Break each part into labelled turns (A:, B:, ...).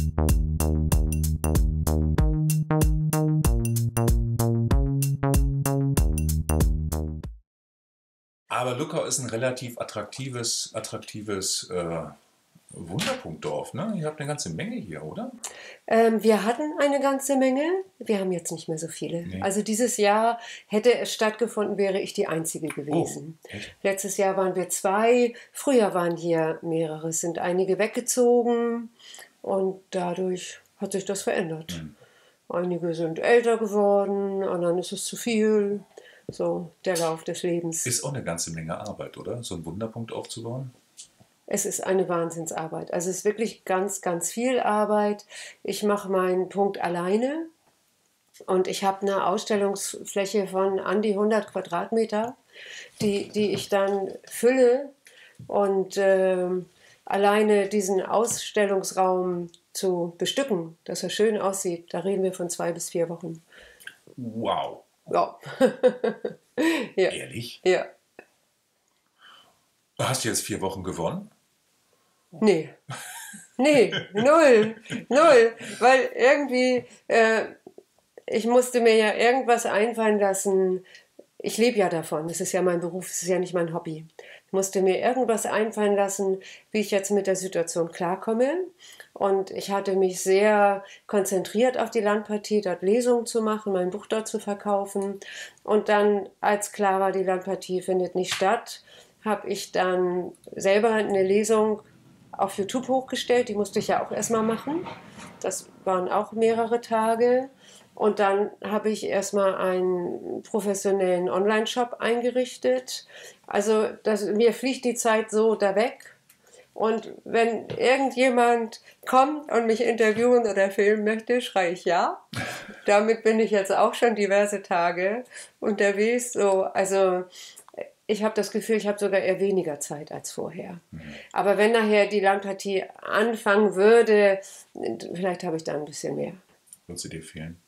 A: Aber Luckau ist ein relativ attraktives Wunderpunktdorf, ne? Ihr habt eine ganze Menge hier, oder?
B: Wir hatten eine ganze Menge. Wir haben jetzt nicht mehr so viele.
A: Nee.
B: Also dieses Jahr hätte es stattgefunden, wäre ich die Einzige
A: Oh,
B: gewesen.
A: echt?
B: Letztes Jahr waren wir zwei. Früher waren hier mehrere. Es sind einige weggezogen und dadurch hat sich das verändert. Einige sind älter geworden, anderen ist es zu viel. So der Lauf des Lebens.
A: Ist auch eine ganze Menge Arbeit, oder? So einen Wunderpunkt aufzubauen?
B: Es ist eine Wahnsinnsarbeit. Also es ist wirklich ganz, ganz viel Arbeit. Ich mache meinen Punkt alleine und ich habe eine Ausstellungsfläche von an die 100 Quadratmeter, die ich dann fülle und alleine diesen Ausstellungsraum zu bestücken, dass er schön aussieht, da reden wir von 2 bis 4 Wochen.
A: Wow.
B: Ja. Ja.
A: Ehrlich?
B: Ja.
A: Hast du jetzt 4 Wochen gewonnen?
B: Nee. Nee, null. Null. Weil irgendwie, ich musste mir ja irgendwas einfallen lassen. Ich lebe ja davon. Das ist ja mein Beruf, es ist ja nicht mein Hobby. Ich musste mir irgendwas einfallen lassen, wie ich jetzt mit der Situation klarkomme. Und ich hatte mich sehr konzentriert auf die Landpartie, dort Lesungen zu machen, mein Buch dort zu verkaufen. Und dann, als klar war, die Landpartie findet nicht statt, habe ich dann selber eine Lesung auf YouTube hochgestellt. Die musste ich ja auch erstmal machen. Das waren auch mehrere Tage. Und dann habe ich erstmal einen professionellen Online-Shop eingerichtet. Also mir fliegt die Zeit so da weg. Und wenn irgendjemand kommt und mich interviewen oder filmen möchte, schreie ich ja. Damit bin ich jetzt auch schon diverse Tage unterwegs. So, also ich habe das Gefühl, ich habe sogar eher weniger Zeit als vorher. Aber wenn nachher die Landpartie anfangen würde, vielleicht habe ich da ein bisschen mehr.
A: Wird sie dir fehlen?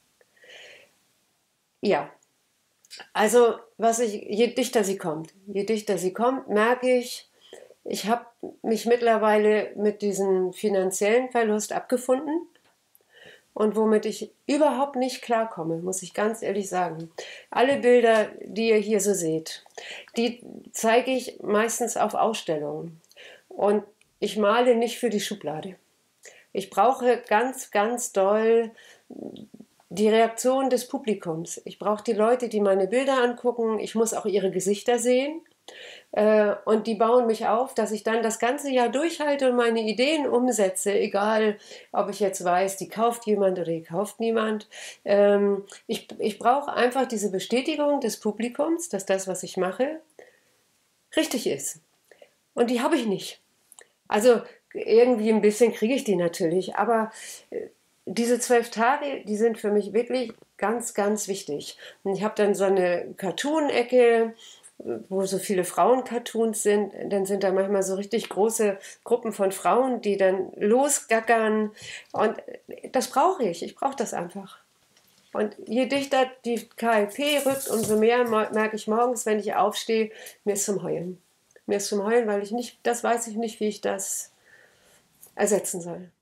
B: Ja, also je dichter sie kommt, merke ich, ich habe mich mittlerweile mit diesem finanziellen Verlust abgefunden und womit ich überhaupt nicht klarkomme, muss ich ganz ehrlich sagen. Alle Bilder, die ihr hier so seht, die zeige ich meistens auf Ausstellungen und ich male nicht für die Schublade. Ich brauche ganz, ganz doll die Reaktion des Publikums. Ich brauche die Leute, die meine Bilder angucken. Ich muss auch ihre Gesichter sehen. Und die bauen mich auf, dass ich dann das ganze Jahr durchhalte und meine Ideen umsetze, egal ob ich jetzt weiß, die kauft jemand oder die kauft niemand. Ich brauche einfach diese Bestätigung des Publikums, dass das, was ich mache, richtig ist. Und die habe ich nicht. Also irgendwie ein bisschen kriege ich die natürlich, aber diese 12 Tage, die sind für mich wirklich ganz, ganz wichtig. Und ich habe dann so eine Cartoon-Ecke, wo so viele Frauen-Cartoons sind. Dann sind da manchmal so richtig große Gruppen von Frauen, die dann losgackern. Und das brauche ich. Ich brauche das einfach. Und je dichter die KLP rückt, umso mehr merke ich morgens, wenn ich aufstehe, mir ist zum Heulen. Mir ist zum Heulen, weil das weiß ich nicht, wie ich das ersetzen soll.